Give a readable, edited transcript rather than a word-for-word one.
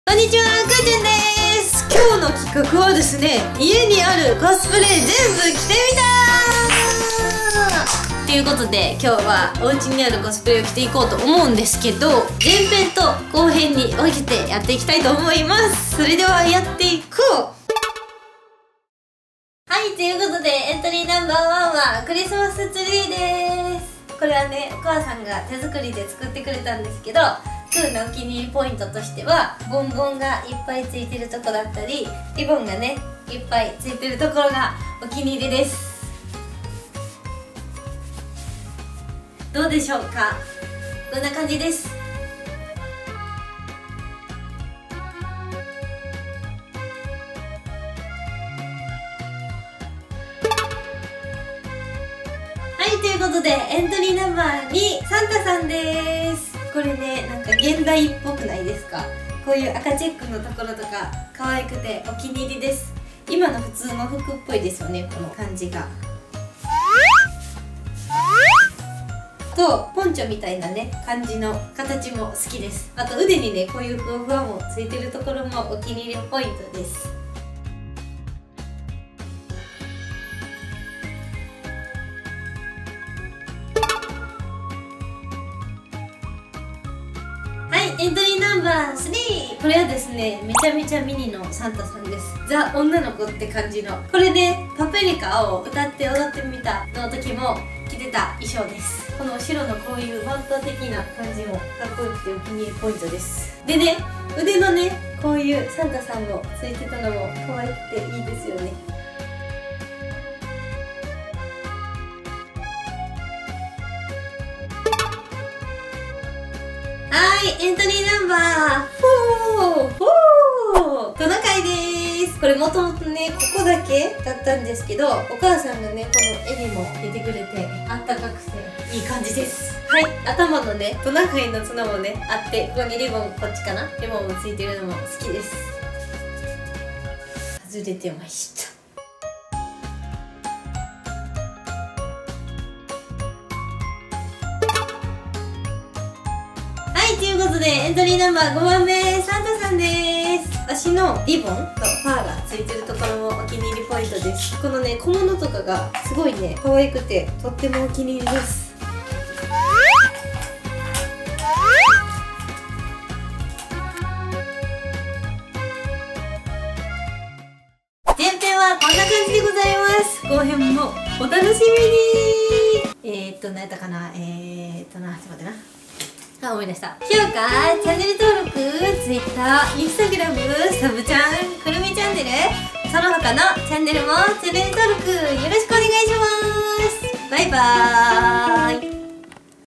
こんにちは、くーちゃんです。今日の企画はですね、家にあるコスプレ全部着てみたということで、今日はお家にあるコスプレを着ていこうと思うんですけど、前編と後編に分けてやっていきたいと思います。それではやっていこう。はい、ということでエントリーナンバー1はクリスマスツリーです。これはね、お母さんが手作りで作ってくれたんですけど、クーのお気に入りポイントとしては、ボンボンがいっぱいついてるところだったり、リボンがねいっぱいついてるところがお気に入りです。どうでしょうか。こんな感じです。はい、ということでエントリーナンバー2、サンタさんです。これね、なんか現代っぽくないですか。こういう赤チェックのところとか可愛くてお気に入りです。今の普通の服っぽいですよね、この感じが。とポンチョみたいなね感じの形も好きです。あと腕にねこういうふわふわもついてるところもお気に入りポイントです。エントリーナンバー3、これはですね、めちゃめちゃミニのサンタさんです。ザ・女の子って感じの。これでパプリカを歌って踊ってみたの時も着てた衣装です。この後ろのこういうマント的な感じもかっこよくてお気に入りポイントです。でね、腕のねこういうサンタさんもついてたのも可愛くていいですよね。はい、エントリーナンバー4、トナカイです。これもともとね、ここだけだったんですけど、お母さんがね、この絵にも出てくれて、あったかくていい感じです。はい、頭のね、トナカイの角もね、あって、ここにリボン、こっちかな、リボンもついてるのも好きです。外れてました。ということでエントリーナンバー5番目、サンタさんです。足のリボンとファーがついてるところもお気に入りポイントです。このね小物とかがすごいね可愛くてとってもお気に入りです。前編はこんな感じでございます。後編もお楽しみに。何やったかな、ちょっと待ってな。思い出した。評価、チャンネル登録、Twitter、Instagram、サブチャン、くるみチャンネル、その他のチャンネルもチャンネル登録よろしくお願いします。バイバーイ。